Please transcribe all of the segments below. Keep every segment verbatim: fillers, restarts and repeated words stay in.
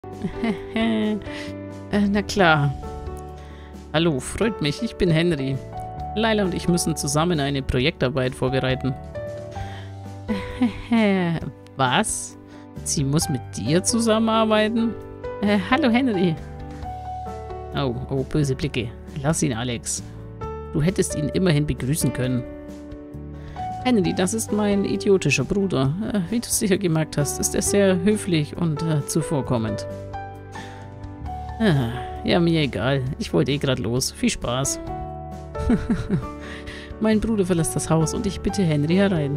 äh, na klar. Hallo, freut mich, ich bin Henry. Laila und ich müssen zusammen eine Projektarbeit vorbereiten. Was? Sie muss mit dir zusammenarbeiten? Äh, hallo Henry. Oh, oh, böse Blicke. Lass ihn, Alex. Du hättest ihn immerhin begrüßen können. Henry, das ist mein idiotischer Bruder. Äh, wie du sicher gemerkt hast, ist er sehr höflich und äh, zuvorkommend. Ah, ja, mir egal. Ich wollte eh gerade los. Viel Spaß. Mein Bruder verlässt das Haus und ich bitte Henry herein.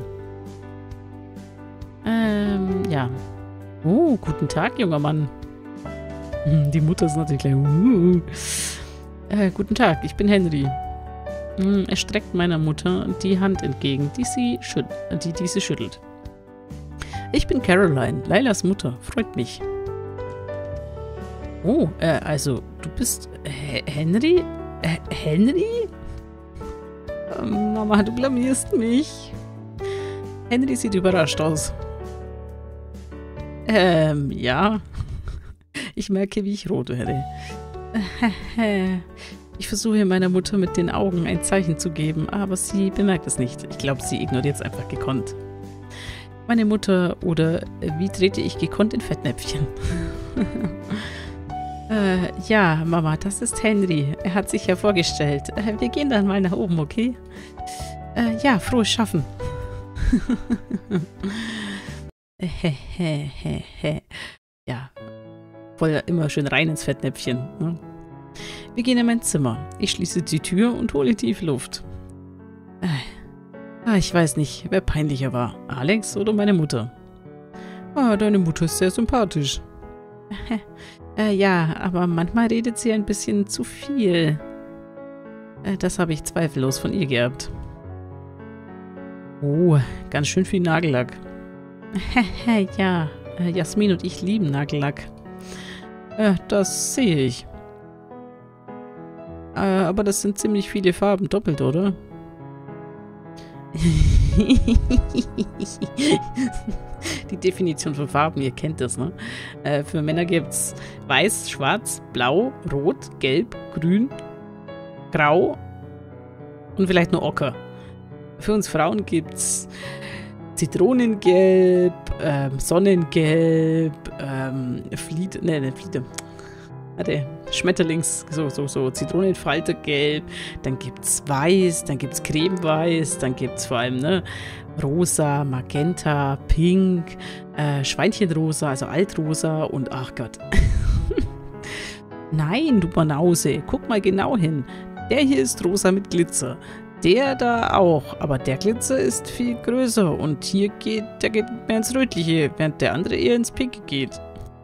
Ähm, ja. Oh, guten Tag, junger Mann. Die Mutter ist natürlich gleich. Uh. Äh, guten Tag, ich bin Henry. Er streckt meiner Mutter die Hand entgegen, die sie, schüt die, die sie schüttelt. Ich bin Caroline, Lailas Mutter. Freut mich. Oh, äh, also, du bist H Henry? H Henry? Oh, Mama, du blamierst mich. Henry sieht überrascht aus. Ähm, ja. Ich merke, wie ich rot werde. Ich versuche meiner Mutter mit den Augen ein Zeichen zu geben, aber sie bemerkt es nicht. Ich glaube, sie ignoriert es einfach gekonnt. Meine Mutter, oder wie trete ich gekonnt in Fettnäpfchen? äh, ja, Mama, das ist Henry. Er hat sich ja vorgestellt. Äh, wir gehen dann mal nach oben, okay? Äh, ja, frohes Schaffen. Ja, voll immer schön rein ins Fettnäpfchen. Ne? Wir gehen in mein Zimmer. Ich schließe die Tür und hole tief Luft. Ah, ich weiß nicht, wer peinlicher war. Alex oder meine Mutter? Ah, deine Mutter ist sehr sympathisch. äh, ja, aber manchmal redet sie ein bisschen zu viel. Äh, das habe ich zweifellos von ihr geerbt. Oh, ganz schön viel Nagellack. Ja, äh, Jasmin und ich lieben Nagellack. Äh, das sehe ich. Äh, aber das sind ziemlich viele Farben doppelt, oder? Die Definition von Farben, ihr kennt das, ne? Äh, für Männer gibt es weiß, schwarz, blau, rot, gelb, grün, grau und vielleicht nur ocker. Für uns Frauen gibt es Zitronengelb, ähm, Sonnengelb, ähm, Fliede, ne, ne, Fliede. Warte, Schmetterlings, so, so, so, Zitronenfaltergelb, dann gibt's Weiß, dann gibt's Cremeweiß, dann gibt's vor allem, ne, Rosa, Magenta, Pink, äh, Schweinchenrosa, also Altrosa und ach Gott. Nein, du Banause, guck mal genau hin. Der hier ist rosa mit Glitzer. Der da auch, aber der Glitzer ist viel größer und hier geht, der geht mehr ins Rötliche, während der andere eher ins Pinke geht.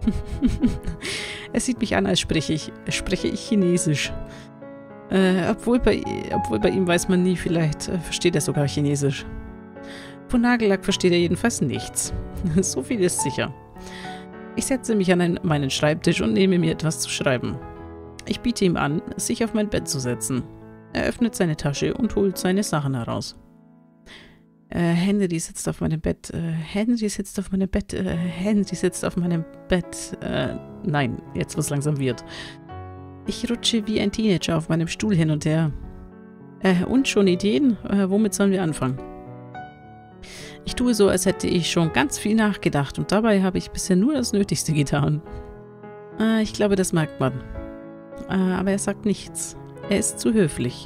Er sieht mich an, als spreche ich, spreche ich Chinesisch. Äh, obwohl, bei, obwohl bei ihm weiß man nie, vielleicht äh, versteht er sogar Chinesisch. Von Nagellack versteht er jedenfalls nichts. So viel ist sicher. Ich setze mich an einen, meinen Schreibtisch und nehme mir etwas zu schreiben. Ich biete ihm an, sich auf mein Bett zu setzen. Er öffnet seine Tasche und holt seine Sachen heraus. Äh, Henry sitzt auf meinem Bett. Äh, Henry sitzt auf meinem Bett. Äh, Henry sitzt auf meinem Bett. Äh, nein, jetzt wo es langsam wird. Ich rutsche wie ein Teenager auf meinem Stuhl hin und her. Äh, und schon Ideen? Äh, womit sollen wir anfangen? Ich tue so, als hätte ich schon ganz viel nachgedacht und dabei habe ich bisher nur das Nötigste getan. Äh, ich glaube, das merkt man. Äh, aber er sagt nichts. Er ist zu höflich.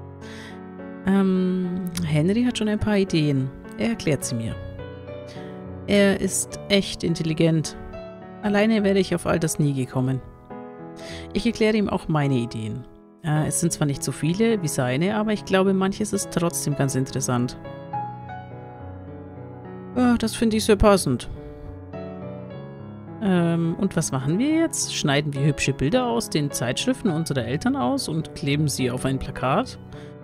Ähm, Henry hat schon ein paar Ideen. Er erklärt sie mir. Er ist echt intelligent. Alleine wäre ich auf all das nie gekommen. Ich erkläre ihm auch meine Ideen. Äh, es sind zwar nicht so viele wie seine, aber ich glaube, manches ist trotzdem ganz interessant. Ja, das finde ich sehr passend. Ähm, und was machen wir jetzt? Schneiden wir hübsche Bilder aus den Zeitschriften unserer Eltern aus und kleben sie auf ein Plakat?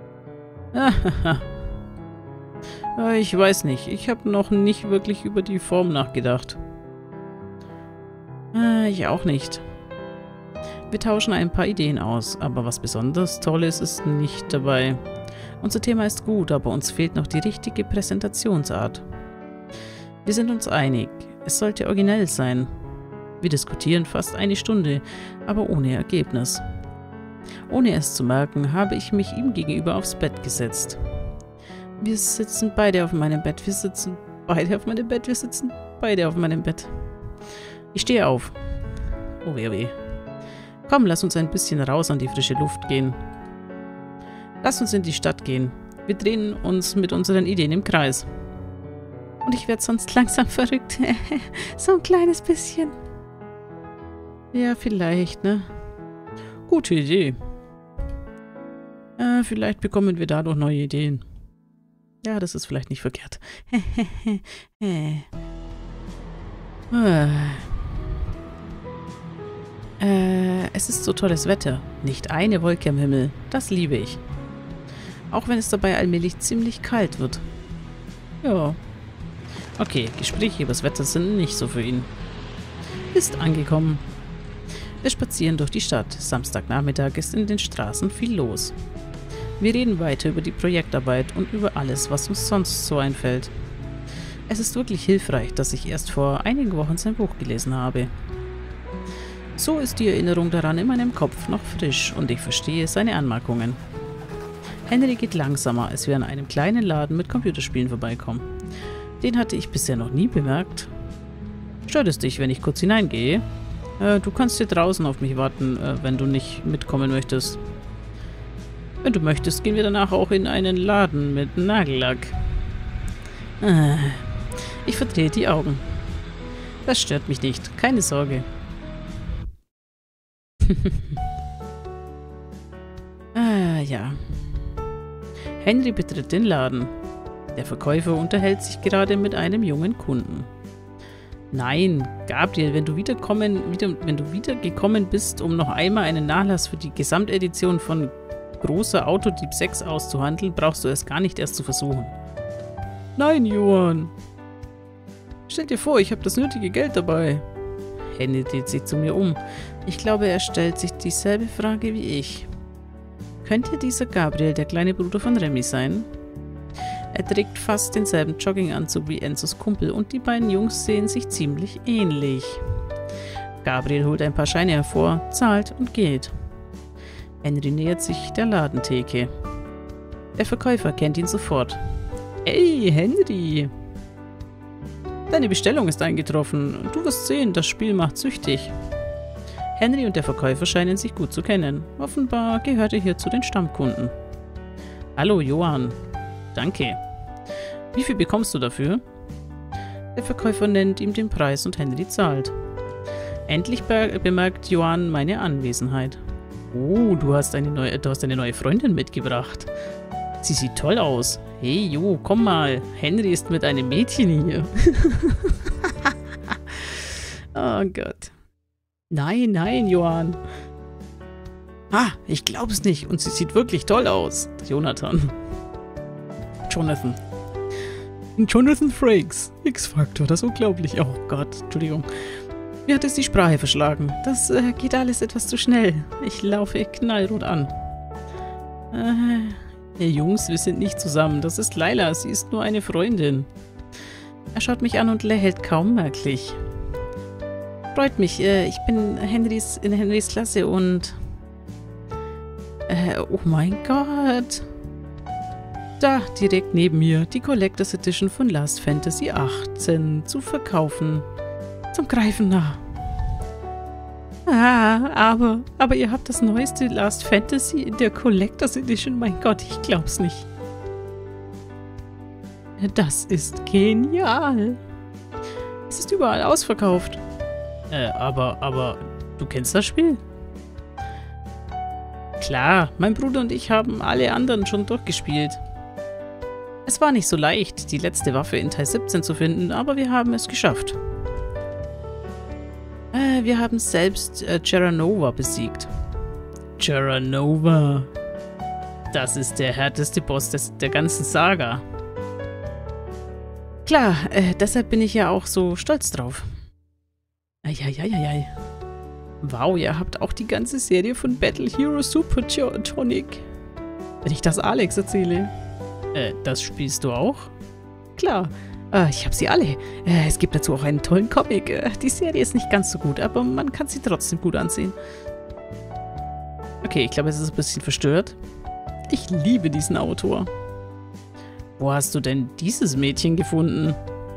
Ich weiß nicht. Ich habe noch nicht wirklich über die Form nachgedacht. Äh, ich auch nicht. Wir tauschen ein paar Ideen aus, aber was besonders Tolles ist nicht dabei. Unser Thema ist gut, aber uns fehlt noch die richtige Präsentationsart. Wir sind uns einig. Es sollte originell sein. Wir diskutieren fast eine Stunde, aber ohne Ergebnis. Ohne es zu merken, habe ich mich ihm gegenüber aufs Bett gesetzt. Wir sitzen beide auf meinem Bett, wir sitzen beide auf meinem Bett, wir sitzen beide auf meinem Bett. Ich stehe auf. Oh weh, weh. Komm, lass uns ein bisschen raus an die frische Luft gehen. Lass uns in die Stadt gehen. Wir drehen uns mit unseren Ideen im Kreis. Und ich werde sonst langsam verrückt. So ein kleines bisschen. Ja, vielleicht, ne? Gute Idee. Äh, vielleicht bekommen wir dadurch neue Ideen. Ja, das ist vielleicht nicht verkehrt. äh, es ist so tolles Wetter. Nicht eine Wolke am Himmel. Das liebe ich. Auch wenn es dabei allmählich ziemlich kalt wird. Ja. Okay, Gespräche über das Wetter sind nicht so für ihn. Ist angekommen. Wir spazieren durch die Stadt. Samstagnachmittag ist in den Straßen viel los. Wir reden weiter über die Projektarbeit und über alles, was uns sonst so einfällt. Es ist wirklich hilfreich, dass ich erst vor einigen Wochen sein Buch gelesen habe. So ist die Erinnerung daran in meinem Kopf noch frisch und ich verstehe seine Anmerkungen. Henry geht langsamer, als wir an einem kleinen Laden mit Computerspielen vorbeikommen. Den hatte ich bisher noch nie bemerkt. Stört es dich, wenn ich kurz hineingehe? Äh, du kannst hier draußen auf mich warten, äh, wenn du nicht mitkommen möchtest. Wenn du möchtest, gehen wir danach auch in einen Laden mit Nagellack. Äh, ich verdrehe die Augen. Das stört mich nicht, keine Sorge. ah, ja. Henry betritt den Laden. Der Verkäufer unterhält sich gerade mit einem jungen Kunden. Nein, Gabriel, wenn du wiederkommen, wieder, wenn du wiedergekommen bist, um noch einmal einen Nachlass für die Gesamtedition von Großer Autodieb sechs auszuhandeln, brauchst du es gar nicht erst zu versuchen. Nein, Johann. Stell dir vor, ich habe das nötige Geld dabei. Henry dreht sich zu mir um. Ich glaube, er stellt sich dieselbe Frage wie ich. Könnte dieser Gabriel der kleine Bruder von Remy sein? Er trägt fast denselben Jogginganzug wie Enzos Kumpel und die beiden Jungs sehen sich ziemlich ähnlich. Gabriel holt ein paar Scheine hervor, zahlt und geht. Henry nähert sich der Ladentheke. Der Verkäufer kennt ihn sofort. Hey, Henry! Deine Bestellung ist eingetroffen. Du wirst sehen, das Spiel macht süchtig. Henry und der Verkäufer scheinen sich gut zu kennen. Offenbar gehört er hier zu den Stammkunden. Hallo, Johann. Danke. Wie viel bekommst du dafür? Der Verkäufer nennt ihm den Preis und Henry zahlt. Endlich be bemerkt Johann meine Anwesenheit. Oh, du hast, eine neue, du hast eine neue Freundin mitgebracht. Sie sieht toll aus. Hey, Jo, komm mal. Henry ist mit einem Mädchen hier. Oh Gott. Nein, nein, Johann. Ah, ich glaub's nicht. Und sie sieht wirklich toll aus. Jonathan. Jonathan. Jonathan Frakes. X-Factor, das ist unglaublich. Oh Gott, Entschuldigung. Mir hat es die Sprache verschlagen. Das äh, geht alles etwas zu schnell. Ich laufe knallrot an. Äh, hey Jungs, wir sind nicht zusammen. Das ist Laila, sie ist nur eine Freundin. Er schaut mich an und lächelt kaum merklich. Freut mich, äh, ich bin Henrys, in Henrys Klasse und... Äh, oh mein Gott. Da, direkt neben mir, die Collectors Edition von Last Fantasy achtzehn zu verkaufen. Zum Greifen nah. Ah, aber, aber ihr habt das neueste Last Fantasy in der Collectors Edition. Mein Gott, ich glaub's nicht. Das ist genial. Es ist überall ausverkauft. Äh, aber, aber, du kennst das Spiel? Klar, mein Bruder und ich haben alle anderen schon durchgespielt. Es war nicht so leicht, die letzte Waffe in Teil siebzehn zu finden, aber wir haben es geschafft. Äh, wir haben selbst äh, Terranova besiegt. Terranova. Das ist der härteste Boss des, der ganzen Saga. Klar, äh, deshalb bin ich ja auch so stolz drauf. Eieieiei. Wow, ihr habt auch die ganze Serie von Battle Hero Super Tonic. Wenn ich das Alex erzähle. Äh, das spielst du auch? Klar, Äh, ich habe sie alle. Äh, es gibt dazu auch einen tollen Comic. Äh, die Serie ist nicht ganz so gut, aber man kann sie trotzdem gut ansehen. Okay, ich glaube, es ist ein bisschen verstört. Ich liebe diesen Autor. Wo hast du denn dieses Mädchen gefunden?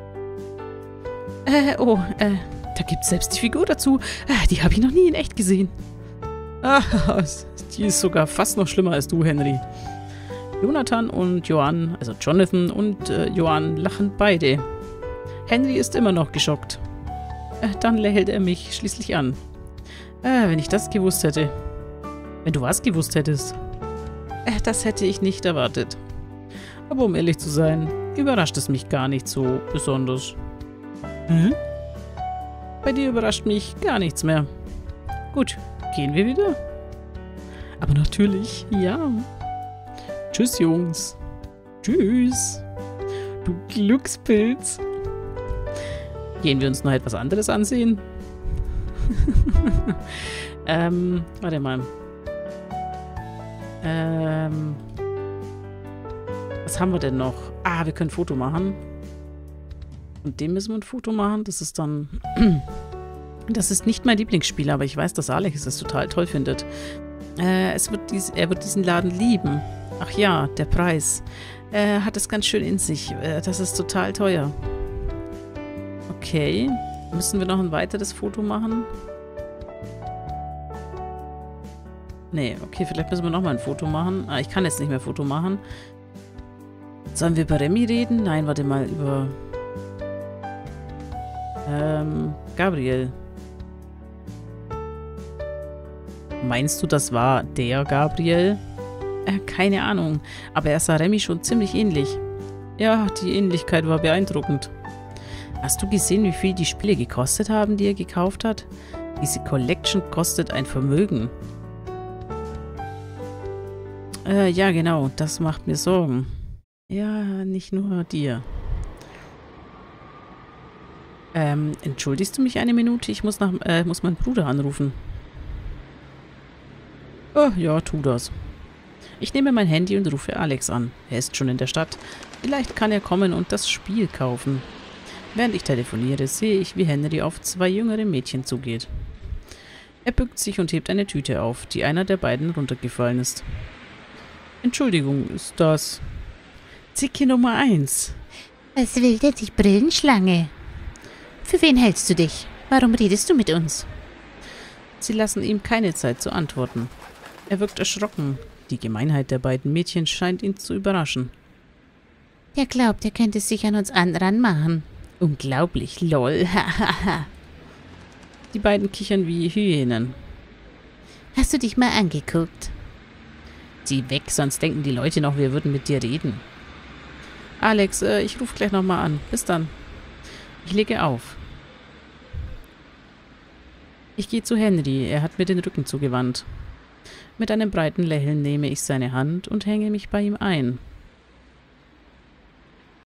Äh, oh, äh, da gibt es selbst die Figur dazu. Äh, die habe ich noch nie in echt gesehen. Ah, die ist sogar fast noch schlimmer als du, Henry. Jonathan und Joanne, also Jonathan und äh, Joanne lachen beide. Henry ist immer noch geschockt. Äh, dann lächelt er mich schließlich an. Äh, wenn ich das gewusst hätte. Wenn du was gewusst hättest. Äh, das hätte ich nicht erwartet. Aber um ehrlich zu sein, überrascht es mich gar nicht so besonders. Hm? Bei dir überrascht mich gar nichts mehr. Gut, gehen wir wieder? Aber natürlich, ja. Tschüss, Jungs. Tschüss. Du Glückspilz. Gehen wir uns noch etwas anderes ansehen? ähm, warte mal. Ähm, was haben wir denn noch? Ah, wir können ein Foto machen. Und dem müssen wir ein Foto machen. Das ist dann... Das ist nicht mein Lieblingsspiel, aber ich weiß, dass Alex es total toll findet. Äh, es wird dies, er wird diesen Laden lieben. Ach ja, der Preis. Er hat es ganz schön in sich. Äh, das ist total teuer. Okay. Müssen wir noch ein weiteres Foto machen? Nee, okay, vielleicht müssen wir nochmal ein Foto machen. Ah, ich kann jetzt nicht mehr Foto machen. Sollen wir über Remy reden? Nein, warte mal, über... Ähm, Gabriel. Meinst du, das war der Gabriel? Äh, keine Ahnung, aber er sah Remy schon ziemlich ähnlich. Ja, die Ähnlichkeit war beeindruckend. Hast du gesehen, wie viel die Spiele gekostet haben, die er gekauft hat? Diese Collection kostet ein Vermögen. Äh, ja genau, das macht mir Sorgen. Ja, nicht nur dir. Ähm, entschuldigst du mich eine Minute? Ich muss, nach, äh, muss meinen Bruder anrufen. Oh, ja, tu das. Ich nehme mein Handy und rufe Alex an. Er ist schon in der Stadt. Vielleicht kann er kommen und das Spiel kaufen. Während ich telefoniere, sehe ich, wie Henry auf zwei jüngere Mädchen zugeht. Er bückt sich und hebt eine Tüte auf, die einer der beiden runtergefallen ist. Entschuldigung, ist das... Zicke Nummer eins. Was will dir die Brillenschlange? Für wen hältst du dich? Warum redest du mit uns? Sie lassen ihm keine Zeit zu antworten. Er wirkt erschrocken. Die Gemeinheit der beiden Mädchen scheint ihn zu überraschen. Der glaubt, er könnte sich an uns ranmachen. Unglaublich, lol. Die beiden kichern wie Hyänen. Hast du dich mal angeguckt? Zieh weg, sonst denken die Leute noch, wir würden mit dir reden. Alex, äh, ich rufe gleich nochmal an. Bis dann. Ich lege auf. Ich gehe zu Henry. Er hat mir den Rücken zugewandt. Mit einem breiten Lächeln nehme ich seine Hand und hänge mich bei ihm ein.